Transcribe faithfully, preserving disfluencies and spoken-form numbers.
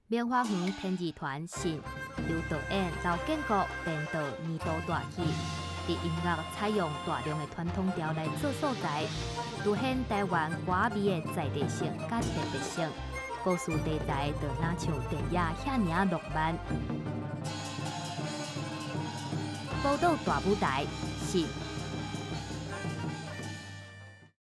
棉花园天字团信由导演赵建国编导二度大戏，伫音乐采用大量的传统调来做素材，凸显台湾歌味的在地性甲特别性。故事题材就若像电影遐尔浪漫。报道大舞台是